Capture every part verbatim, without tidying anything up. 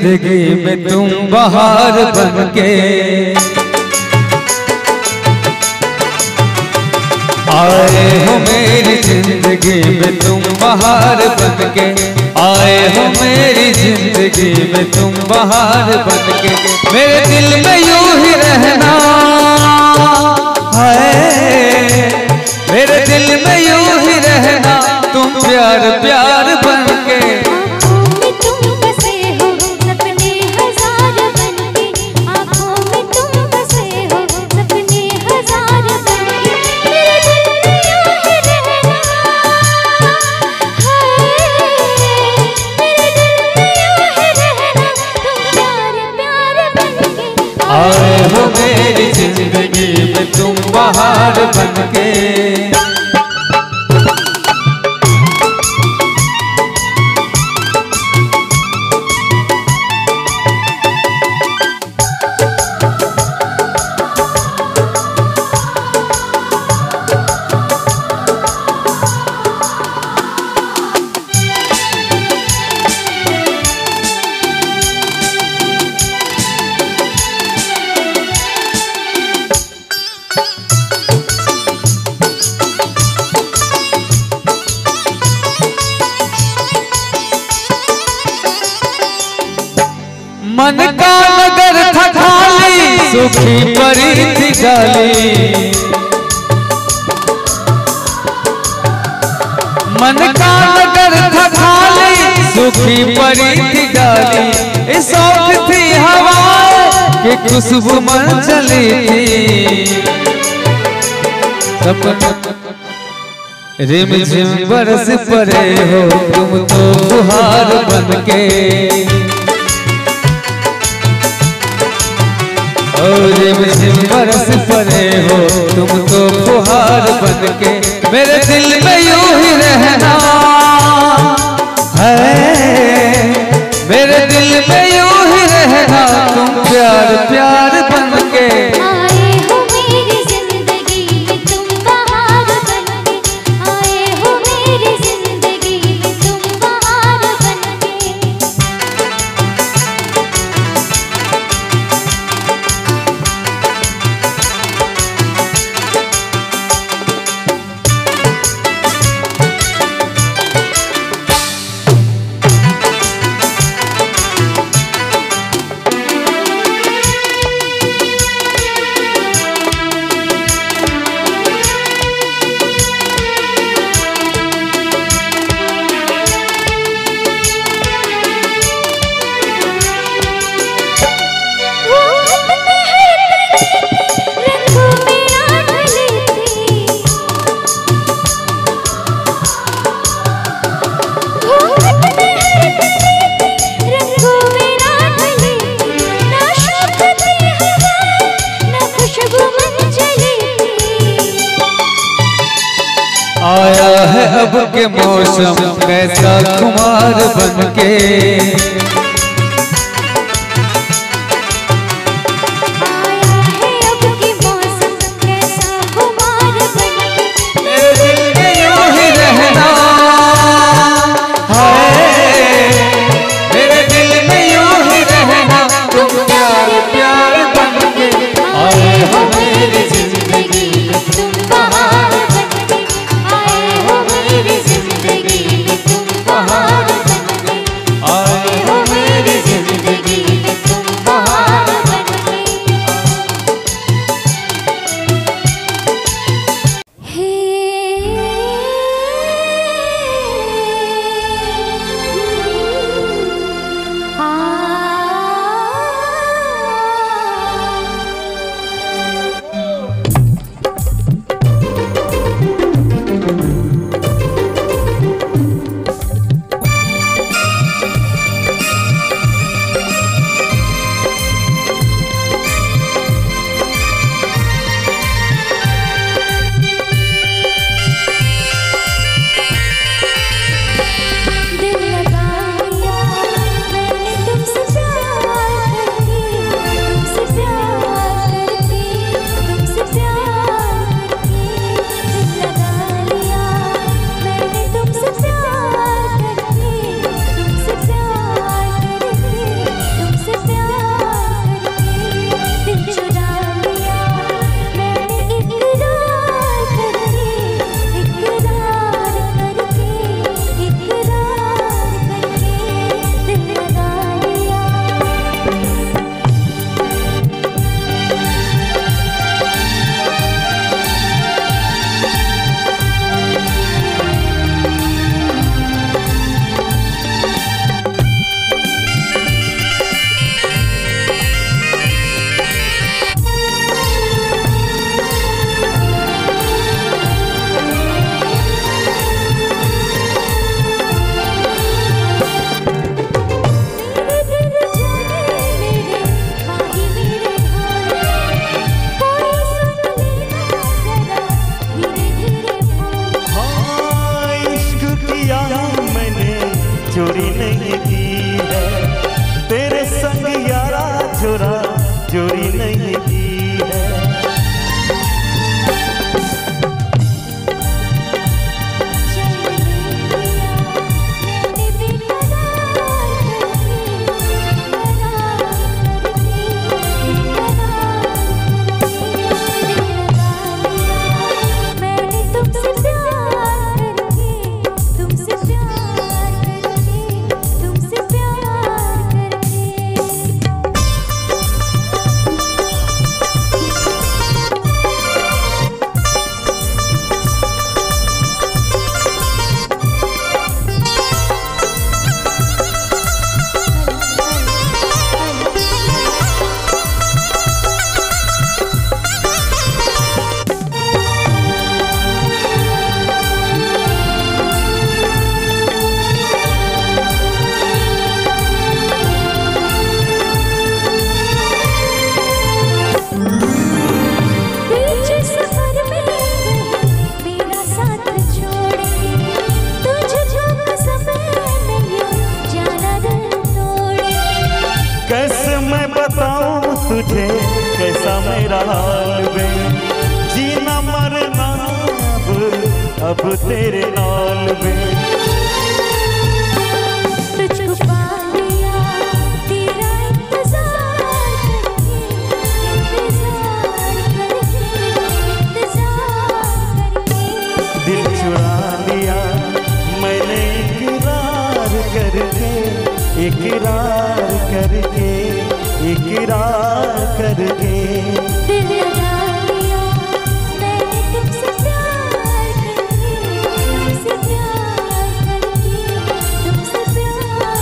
जिंदगी में तुम बहार बनके आए हो, मेरी जिंदगी में तुम बहार बनके आए हो, मेरी जिंदगी में तुम बहार बनके। मेरे दिल में यूं ही रहना है, मेरे दिल में यूं ही रहना, तुम प्यार प्यार बनके। आए हो मेरी जिंदगी में तुम बहार बनके। मन का नगर था खाली, सुखी परी थी डाली। मन का नगर था खाली, सुखी परी थी डाली। शौक थी हवा कि खुशबू मन चली थी। रिम झिम बरस पड़े हो तुम तो फुहार बनके। रिम झिम बरस पड़े हो तुम तो फुहार बनके। मेरे दिल में यूं ही रहना है, मेरे दिल में यूं ही रहना, तुम प्यार प्यार बनके। आए हो मेरी जिंदगी में तुम बहार बनके, आए हो मेरी जिंदगी में तुम बहार बनके। आया है अब के मौसम कैसा खुमार बनके। आए हो तेरा हाल वे, जीना मरना अब अब तेरे नाल वे। तुझको पा लिया तेरा इंतजार करके, इंतजार करके, इंतजार करके। दिल चुरा लिया मैंने इकरार करके, इकरार करके, इकरार करके। दिल लगा लिया मैंने तुमसे प्यार करके, तुमसे प्यार करके, तुमसे प्यार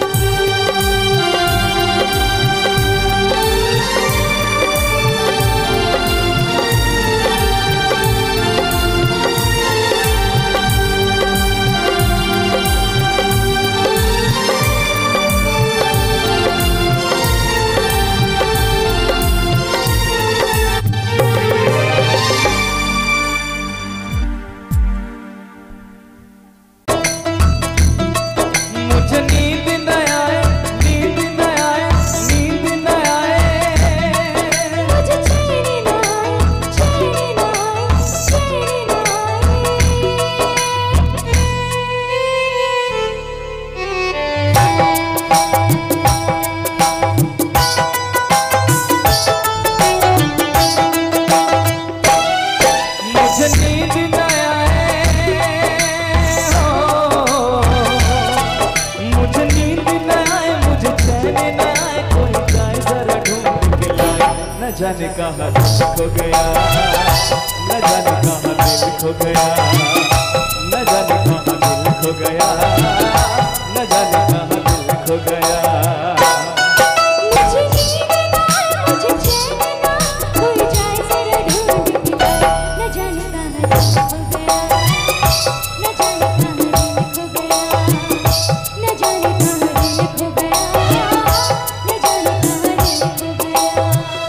मुझे नींद न आए, नींद न आए, नींद न आए। मुझे चैन न आए, चैन न आए, चैन न मुझे नींद न आए, हो मुझे नींद न आए, मुझे चैन न आए। कोई जाए जरा ढूंढ के लाए, न जाने कहाँ दिल खो गया, न जाने कहाँ दिल खो गया, न जाने कहाँ दिल खो गया, न जाने कहाँ दिल खो गया। मुझे नींद न आए, मुझे चैन न आए। कोई जाए जरा ढूंढ के लाए, न जाने कहाँ दिल खो गया, न जाने कहाँ दिल खो गया, न जाने कहाँ दिल खो गया, न जाने कहाँ दिल खो गया।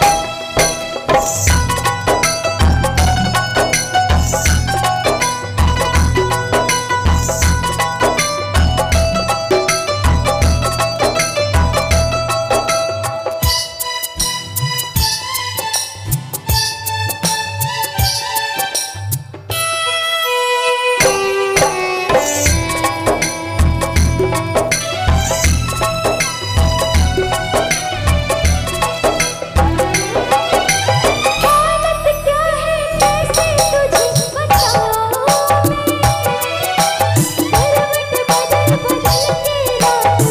हालत क्या है कैसे तुझे बताऊं मैं, करवट बदल बदल के रात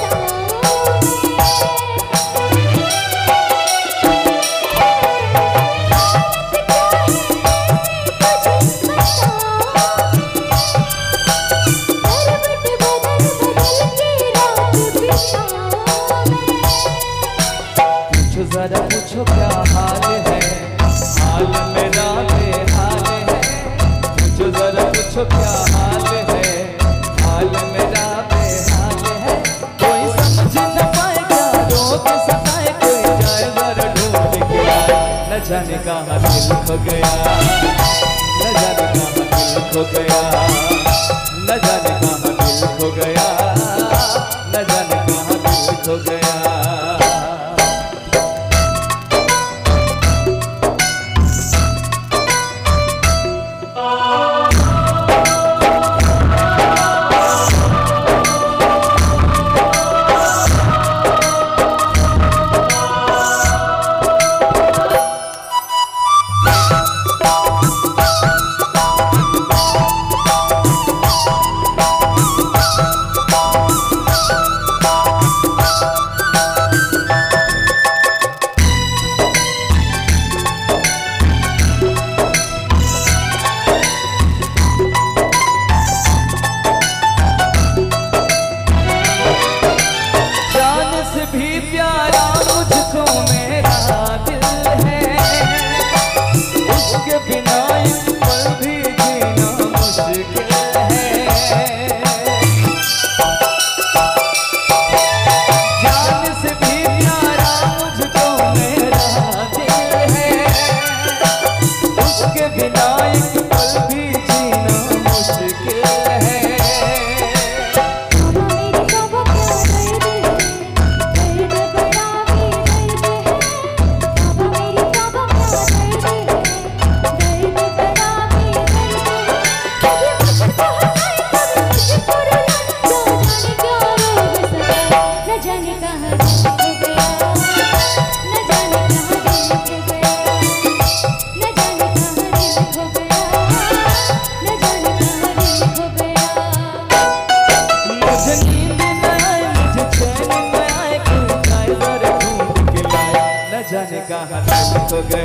बिताऊं। पूछो जरा पूछो क्या हाल है, हाल मेरा बेहाल है। पूछो जरा पूछो क्या हाल है, हाल मेरा बेहाल है। कोई समझ न पाए क्या रोग सताए, कोई जाए जरा ढूंढ के आए। न जाने कहाँ दिल खो गया, न जाने कहाँ दिल खो गया, न जाने कहाँ दिल खो गया, न जाने कहाँ दिल खो गया।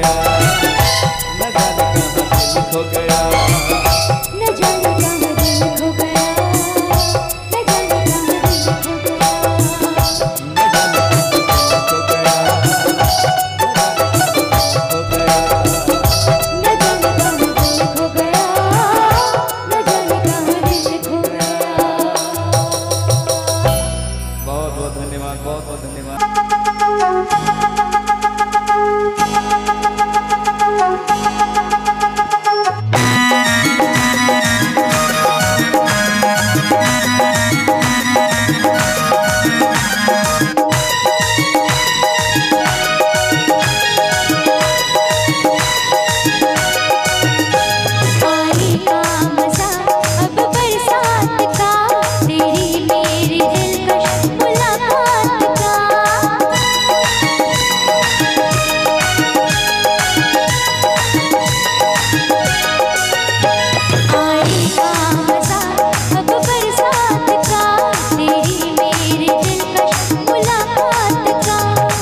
गया, न जाने कहाँ दिल खो गया, न जाने कहाँ दिल खो गया, न जाने कहाँ दिल खो गया, न जाने कहाँ दिल खो गया, खो गया। न जाने कहाँ दिल खो गया, न जाने कहाँ दिल खो गया। बहुत बहुत धन्यवाद, बहुत बहुत धन्यवाद। आएगा मज़ा अब बरसात का, तेरी मेरी दिलकश मुलाकात का। आएगा मज़ा अब बरसात का, तेरी मेरी दिलकश मुलाकात का।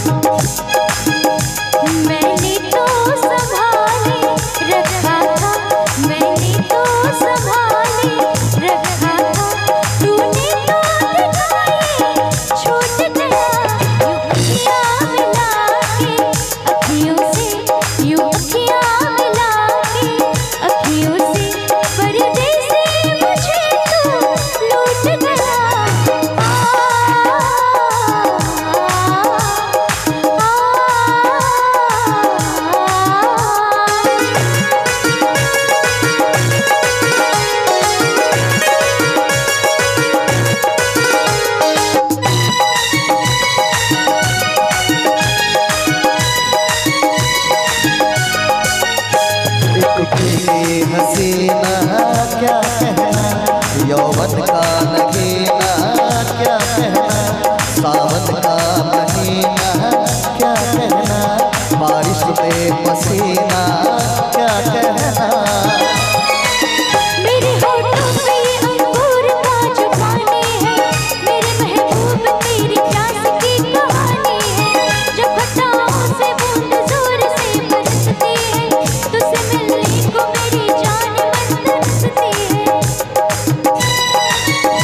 मैंने तो संभाले रखा था, मैंने तो संभाले रखा था, तूने तो दिखाए छूट गया। यूं अखियाँ मिला के अखियों से, यूं अखियाँ मिला के अखियों से, परदेसी मुझे तो लूट गया। आ, इतनी हसीना क्या कहना, यौवन का नगीना क्या कहना, सावन का महीना क्या कहना, बारिश में पसीना क्या कहना। मेरे होठों पे ये अंगूर का जो पानी है, मेरे महबूब तेरी प्यास की कहानी है। जब खताओं से बूंद जोर से बरसती है, तुझसे मिलने को मेरी जान मन तरसती है।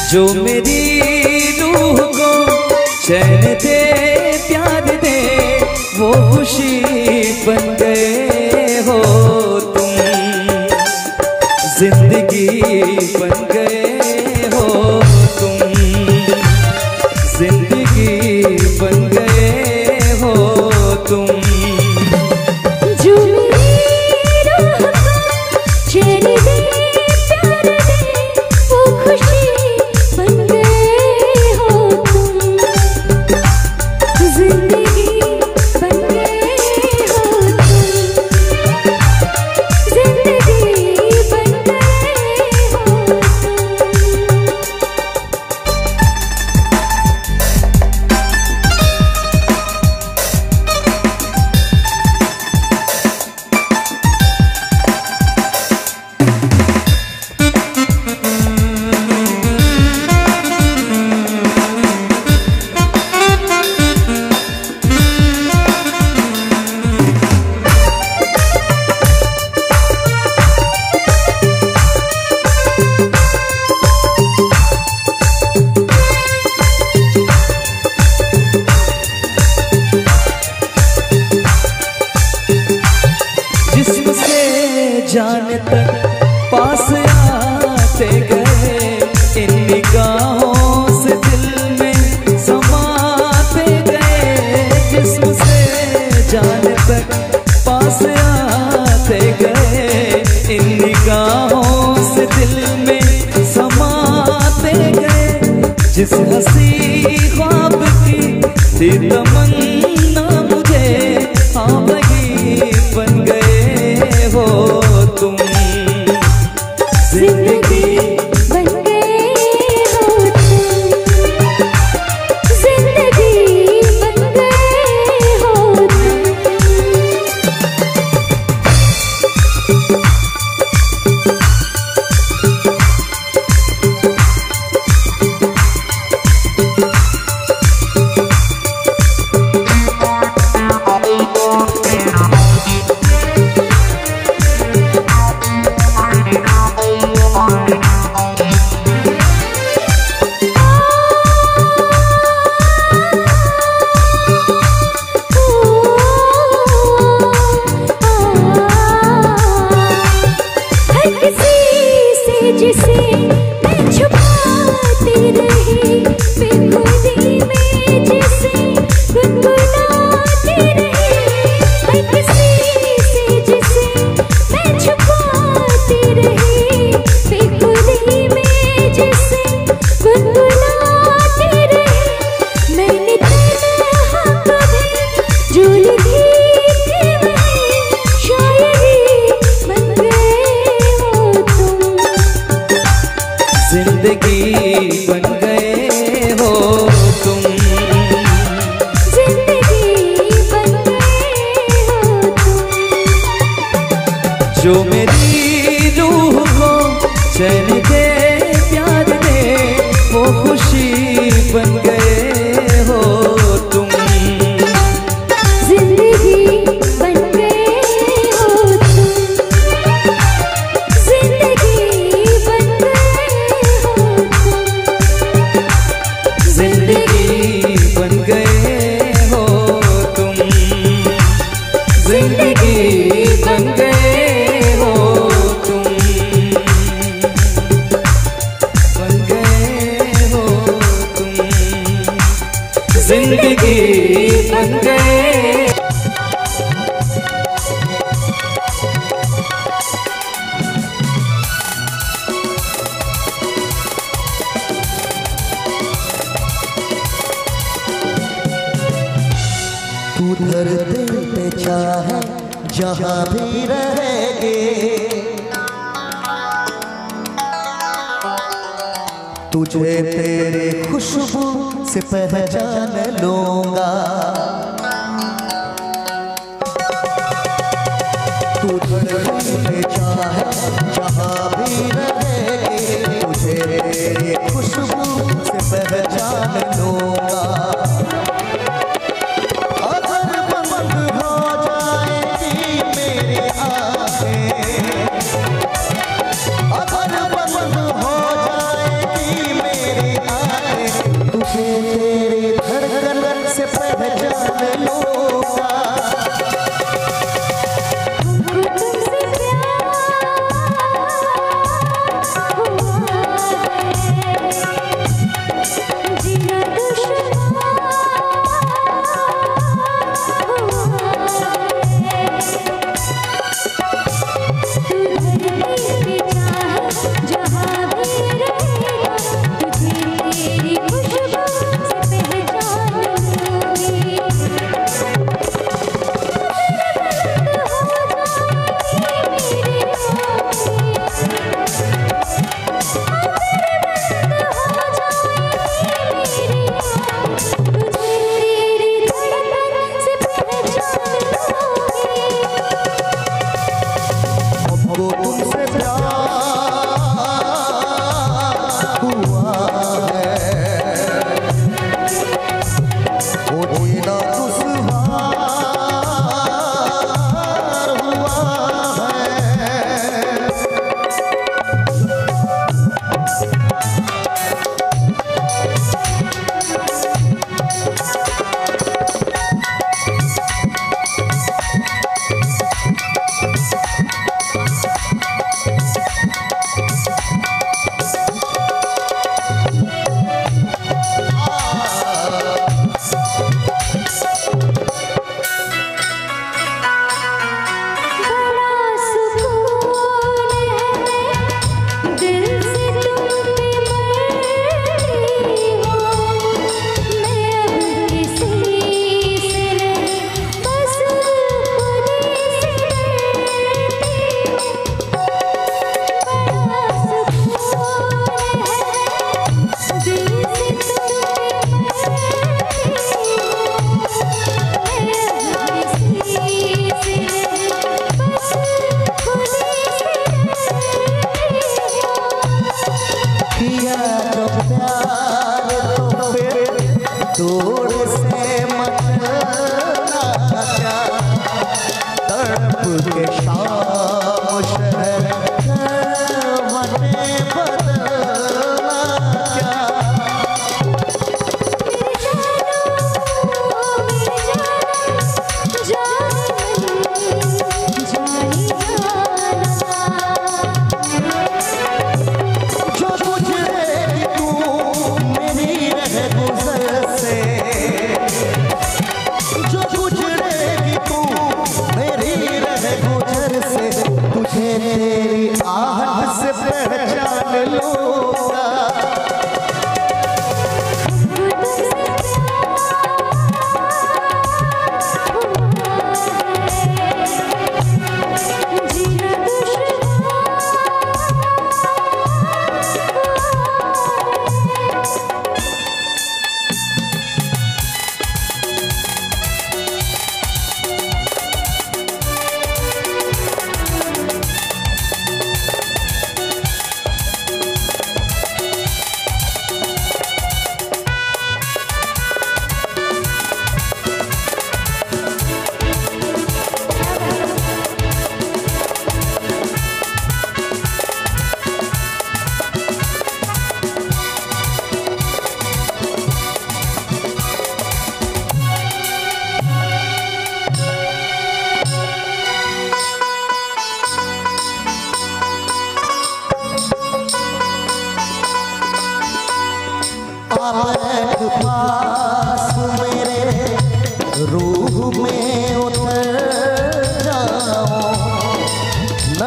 जो मेरी रूह को चैन दे प्यार दे वो खुशी बन गए हो तुम, जिंदगी बन गए हो तुम, जिंदगी बन गए हो तुम। जो मेरी रूह को चैन दे प्यार दे वो खुशी बन गए हो तुम, जिंदगी बन गए हो तुम, जिंदगी बन गए हो जिस्म से जान तक पास आते गए, इन निगाहों से दिल में समाते गए। जिस्म से जान तक पास आते गए, इन निगाहों से दिल में समाते गए। जिस हंसी ख्वाब की थी तमन्ना मुझे, हाँ वही बन गए हो तुम, जिंदगी बन गए हो तुम, जिंदगी बन गए हो तुम। हर किसी से जिसे मैं छुपाती रही, बेखुदी में जिसे गुनगुनाती रही। हर किसी से जिसे मैं छुपाती रही, बेखुदी में जिसे गुनगुनाती रही। मैंने तन्हा कभी जो लिखी थी वही शायरी बन गए हो तुम, जिंदगी बन गए हो तुम, जिंदगी बन गए हो तुम। जो मेरी रूह को चैन दे प्यार दे वो खुशी बन गए हो तुम, जिंदगी बन गए हो तुम, जिंदगी बन गए हो तुम, जिंदगी बन गए हो तुम, जिंदगी बन गए हो तुम, बन गए हो तुम, जिंदगी बन गए। तू धरती पे चाहे जहाँ भी रहेगे, तुझे तेरे खुशबू से पहचान लूंगा। तू धरती पे चाहे जहाँ भी रहेगे, तुझे तेरे खुशबू से पहचान लूंगा। अगर बंद हो जाएगी मेरी आँखें, अगर बंद हो जाएगी मेरी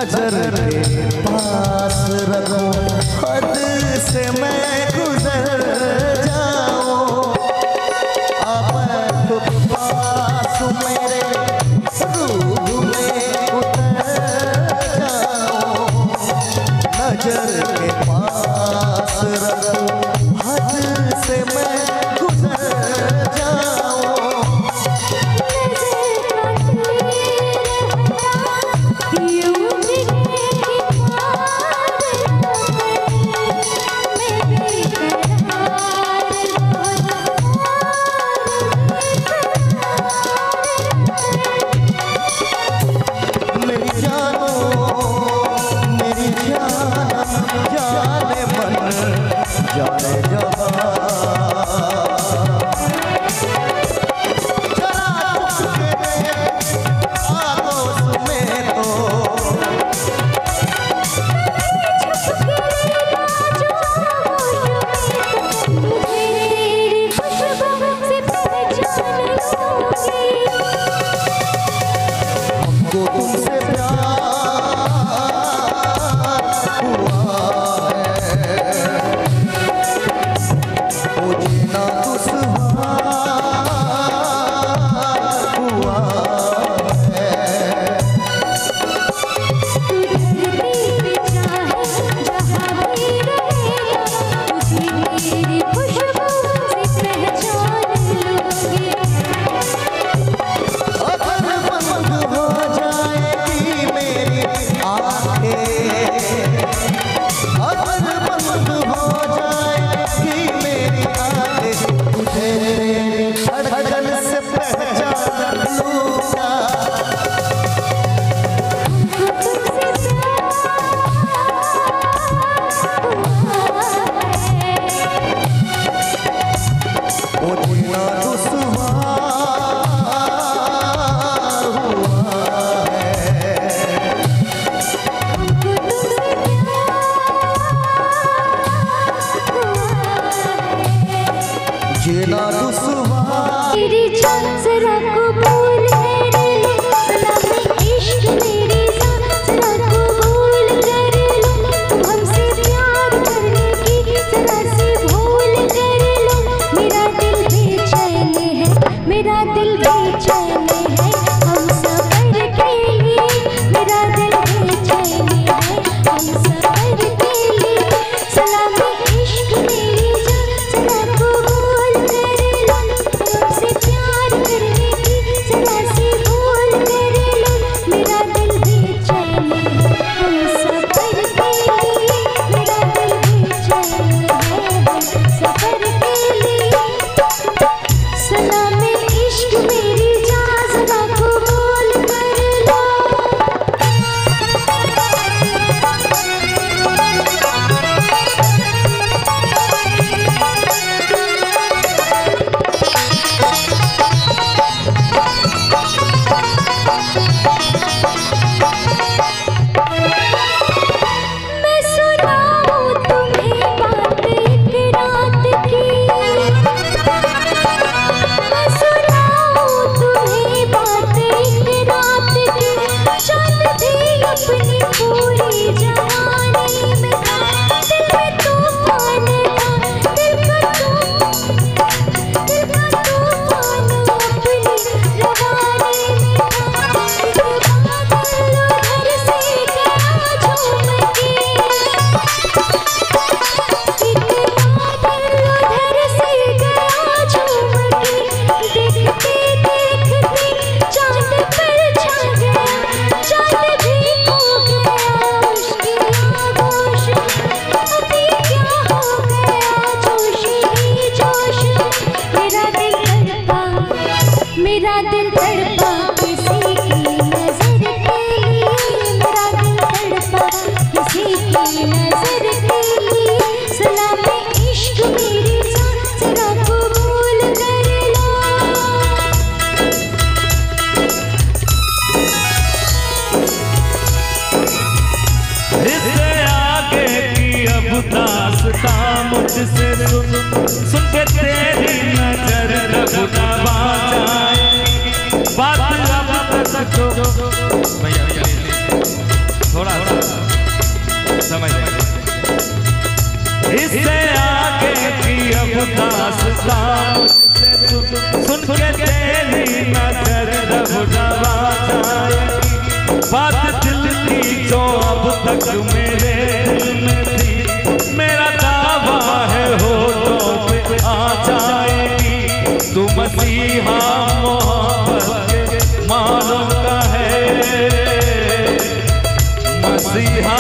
नजर के पास रखो, हद से मैं गुजर जाऊं, अब पास मेरे रूह में उतर जाओ, नजर के पास रखो, हद से मैं गुजर जाऊं। मुझसे सुन सुन के तेरी नजर रखना जाए बात अब तक तो भैया थोड़ा तक मेरे दिल में थी, मेरा दावा है होठों पे आ जाएगी तू मसीहा मोहब्बत के मानों का है, मसीहा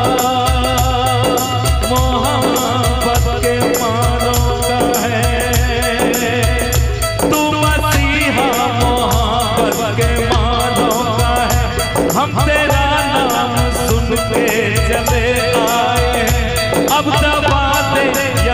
मोहब्बत के मानों का है, तू मसीहा मोहब्बत के मानों का है। हम तेरा नाम सुन के चले आए हैं, अब दबा दे